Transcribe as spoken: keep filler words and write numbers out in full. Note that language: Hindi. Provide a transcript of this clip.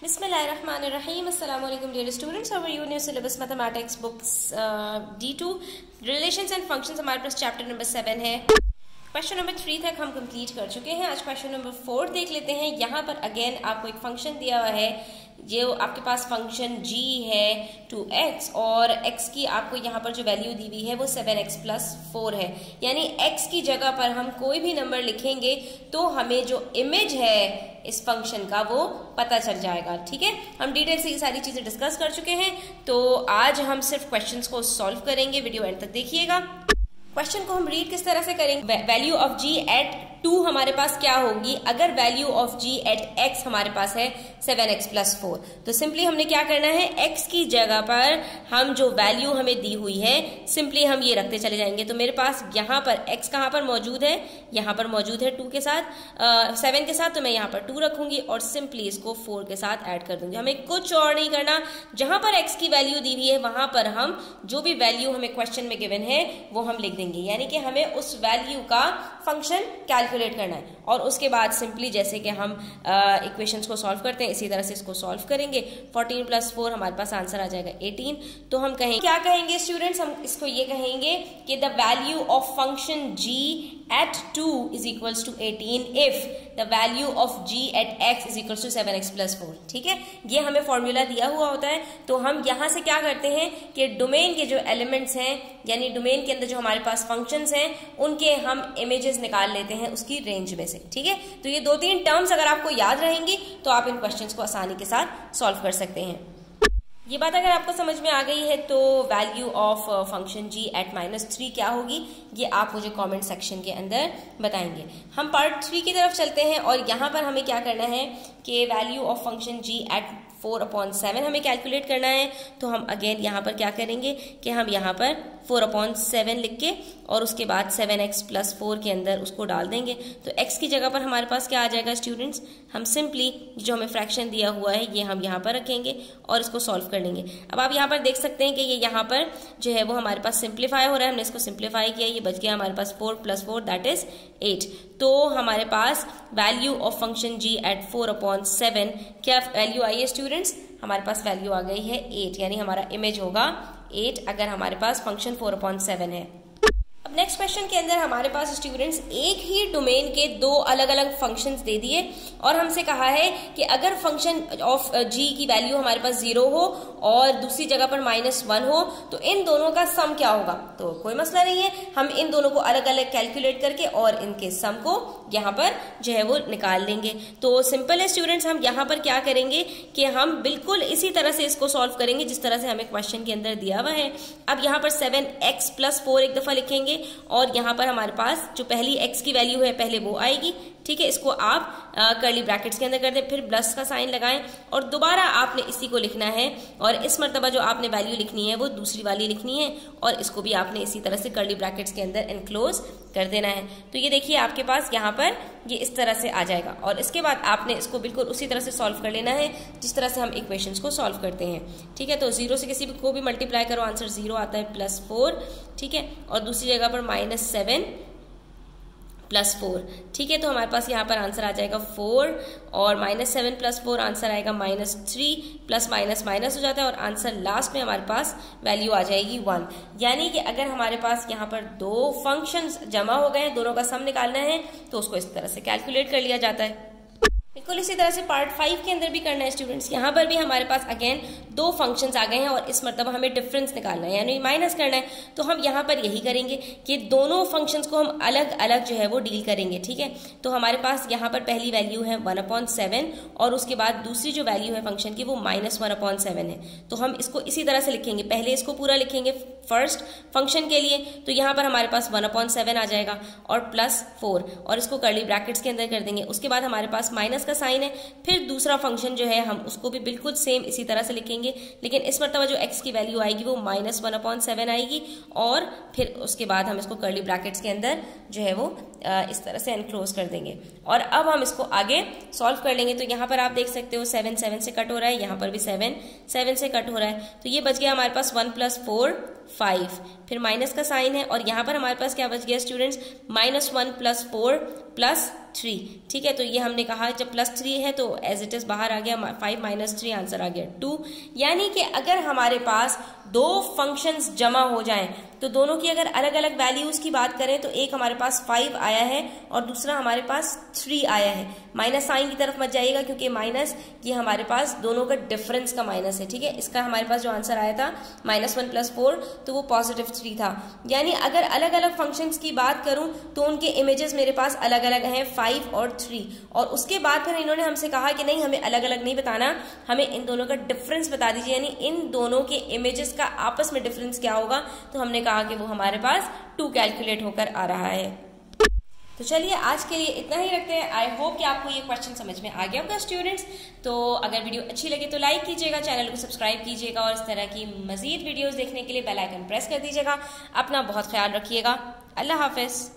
Bismillahirrahmanirrahim. Assalamu alaikum dear students. Our union syllabus mathematics books uh, D two relations and functions हमारे पास chapter number सेवन है. क्वेश्चन नंबर थ्री तक हम कंप्लीट कर चुके हैं. आज क्वेश्चन नंबर फोर देख लेते हैं. यहाँ पर अगेन आपको एक फंक्शन दिया हुआ है जो आपके पास फंक्शन g है टू x और x की आपको यहाँ पर जो वैल्यू दी हुई है वो सेवन एक्स प्लस फोर है. यानी x की जगह पर हम कोई भी नंबर लिखेंगे तो हमें जो इमेज है इस फंक्शन का वो पता चल जाएगा. ठीक है, हम डिटेल से ये सारी चीजें डिस्कस कर चुके हैं. तो आज हम सिर्फ क्वेश्चंस को सॉल्व करेंगे. वीडियो एंड तक देखिएगा. क्वेश्चन को हम रीड किस तरह से करेंगे. Value of g at two हमारे पास क्या होगी अगर value of g at x हमारे पास है सेवन एक्स प्लस फोर. तो सिंपली हमने क्या करना है, x की जगह पर हम जो वैल्यू हमें दी हुई है सिंपली हम ये रखते चले जाएंगे. तो मेरे पास यहाँ पर x कहाँ पर मौजूद है, यहाँ पर मौजूद है टू के साथ, सेवन के साथ. तो मैं यहाँ पर टू रखूंगी और सिंपली इसको फोर के साथ ऐड कर दूंगी. हमें कुछ और नहीं करना. जहां पर x की वैल्यू दी हुई है वहां पर हम जो भी वैल्यू हमें क्वेश्चन में गिवन है वो हम लिख देंगे. यानी कि हमें उस वैल्यू का फंक्शन कैलकुलेट करना है और उसके बाद सिंपली जैसे कि हम इक्वेशंस को सॉल्व करते हैं इसी तरह से इसको सॉल्व करेंगे. फोर्टीन प्लस फोर हमारे पास आंसर आ जाएगा एटीन. तो हम कहेंगे क्या कहेंगे स्टूडेंट्स, हम इसको ये कहेंगे कि the value of function g at two is equals to eighteen if the value of g at x is equals to seven x plus four. ठीक है, ये हमें फॉर्मूला दिया हुआ होता है. तो हम यहां से क्या करते हैं कि डोमेन के जो एलिमेंट्स हैं यानी डोमेन के अंदर जो हमारे पास फंक्शंस हैं उनके हम इमेजेस निकाल लेते हैं उसकी रेंज में से. ठीक है, तो ये दो तीन टर्म्स अगर आपको याद रहेंगी तो आप इन क्वेश्चंस को आसानी के साथ सॉल्व कर सकते हैं. ये बात अगर आपको समझ में आ गई है तो value of function g at minus three क्या होगी ये आप मुझे कमेंट सेक्शन के अंदर बताएंगे. हम पार्ट थ्री की तरफ चलते हैं और यहाँ पर हमें क्या करना है कि value of function g at four upon seven हमें कैलकुलेट करना है. तो हम अगेन यहाँ पर क्या करेंगे कि हम यहाँ पर फोर अपॉन सेवन लिख के और उसके बाद सेवन एक्स प्लस फोर के अंदर उसको डाल देंगे. तो x की जगह पर हमारे पास क्या आ जाएगा स्टूडेंट्स, हम सिंपली जो हमें फ्रैक्शन दिया हुआ है ये हम यहाँ पर रखेंगे और इसको सॉल्व कर लेंगे. अब आप यहाँ पर देख सकते हैं कि ये यहाँ पर जो है वो हमारे पास सिंप्लीफाई हो रहा है. हमने इसको सिंप्लीफाई किया, ये बच गया हमारे पास four plus four that is eight. तो हमारे पास value of function g at four upon seven क्या वैल्यू आई है स्टूडेंट्स, हमारे पास वैल्यू आ गई है एट. यानी हमारा इमेज होगा एट अगर हमारे पास फंक्शन फोर अपॉन सेवन है. अब नेक्स्ट क्वेश्चन के अंदर हमारे पास स्टूडेंट्स एक ही डोमेन के दो अलग अलग फंक्शंस दे दिए और हमसे कहा है कि अगर फंक्शन ऑफ g की वैल्यू हमारे पास जीरो हो और दूसरी जगह पर माइनस वन हो तो इन दोनों का सम क्या होगा. तो कोई मसला नहीं है, हम इन दोनों को अलग अलग कैलकुलेट करके और इनके सम को यहाँ पर जो है वो निकाल लेंगे. तो सिंपल है स्टूडेंट्स, हम यहाँ पर क्या करेंगे कि हम बिल्कुल इसी तरह से इसको सॉल्व करेंगे जिस तरह से हमें क्वेश्चन के अंदर दिया हुआ है. अब यहाँ पर सेवन एक्स प्लस फोर एक दफा लिखेंगे और यहाँ पर हमारे पास जो पहली x की वैल्यू है पहले वो आएगी. ठीक है, इसको आप कर्ली ब्रैकेट्स के अंदर कर दें, फिर प्लस का साइन लगाएं और दोबारा आपने इसी को लिखना है और इस मर्तबा जो आपने वैल्यू लिखनी है वो दूसरी वाली लिखनी है और इसको भी आपने इसी तरह से कर्ली ब्रैकेट्स के अंदर एनक्लोज कर देना है. तो ये देखिए आपके पास यहाँ पर ये इस तरह से आ जाएगा और इसके बाद आपने इसको बिल्कुल उसी तरह से सॉल्व कर लेना है जिस तरह से हम इक्वेशंस को सॉल्व करते हैं. ठीक है, तो जीरो से किसी को भी मल्टीप्लाई करो आंसर जीरो आता है प्लस फोर. ठीक है, और दूसरी जगह पर माइनस सेवन प्लस फोर. ठीक है, तो हमारे पास यहाँ पर आंसर आ जाएगा फोर और minus seven plus four answer आएगा minus three. Plus minus minus हो जाता है और आंसर लास्ट में हमारे पास वैल्यू आ जाएगी वन. यानी कि अगर हमारे पास यहाँ पर दो फंक्शंस जमा हो गए दोनों का सम निकालना है तो उसको इस तरह से कैलकुलेट कर लिया जाता है. बिल्कुल इसी तरह से पार्ट फाइव के अंदर भी करना है स्टूडेंट्स. यहाँ पर भी हमारे पास अगेन दो फंक्शंस आ गए हैं और इस मर्तबा हमें डिफरेंस निकालना है यानी माइनस करना है. तो हम यहाँ पर यही करेंगे कि दोनों फंक्शंस को हम अलग अलग जो है वो डील करेंगे. ठीक है, तो हमारे पास यहाँ पर पहली वैल्यू है वन अपॉन सेवन और उसके बाद दूसरी जो वैल्यू है फंक्शन की वो माइनस वन अपॉन सेवन है. तो हम इसको इसी तरह से लिखेंगे, पहले इसको पूरा लिखेंगे फर्स्ट फंक्शन के लिए. तो यहाँ पर हमारे पास वन अपॉन सेवन आ जाएगा और प्लस फोर और इसको कर्ली ब्रैकेट्स के अंदर कर देंगे. उसके बाद हमारे पास माइनस का साइन है. फिर दूसरा फंक्शन जो है हम उसको भी बिल्कुल सेम इसी तरह से लिखेंगे लेकिन इस मर्तबा जो x की वैल्यू आएगी वो माइनस वन अपॉन सेवन आएगी और फिर उसके बाद हम इसको कर्ली ब्रैकेट्स के अंदर जो है वो इस तरह से एनक्लोज कर देंगे और अब हम इसको आगे सॉल्व कर लेंगे. तो यहाँ पर आप देख सकते हो सेवन सेवन से कट हो रहा है, यहाँ पर भी सेवन सेवन से कट हो रहा है. तो ये बच गया हमारे पास वन प्लस फोर फाइव, फिर माइनस का साइन है और यहाँ पर हमारे पास क्या बच गया students minus one plus four plus three. ठीक है, तो ये हमने कहा जब प्लस थ्री है तो एज इट इज बाहर आ गया, फाइव माइनस थ्री आंसर आ गया टू। यानी कि अगर हमारे पास दो फंक्शंस जमा हो जाएं तो दोनों की अगर अलग अलग वैल्यूज की बात करें तो एक हमारे पास फाइव आया है और दूसरा हमारे पास थ्री आया है। माइनस साइन की तरफ मत जाइएगा क्योंकि माइनस ये हमारे पास दोनों का डिफरेंस का माइनस है। ठीक है, इसका हमारे पास जो आंसर आया था माइनस वन प्लस फोर तो वो पॉजिटिव थ्री था। यानी अगर अलग अलग फंक्शंस की बात करूं तो उनके इमेजेस मेरे पास अलग अलग हैं, फाइव और थ्री। और उसके बाद फिर इन्होंने हमसे कहा कि नहीं, हमें अलग अलग नहीं बताना, हमें इन दोनों का डिफरेंस बता दीजिए, यानी इन दोनों के इमेजेस का आपस में डिफरेंस क्या होगा। तो हमने कहा कि वो हमारे पास टू कैलकुलेट होकर आ रहा है। तो चलिए आज के लिए इतना ही रखते हैं। आई होप कि आपको ये क्वेश्चन समझ में आ गया होगा स्टूडेंट्स। तो अगर वीडियो अच्छी लगे तो लाइक कीजिएगा, चैनल को सब्सक्राइब कीजिएगा और इस तरह की मजीद वीडियोस देखने के लिए बेल आइकन प्रेस कर दीजिएगा। अपना बहुत ख्याल रखिएगा। अल्लाह हाफिज।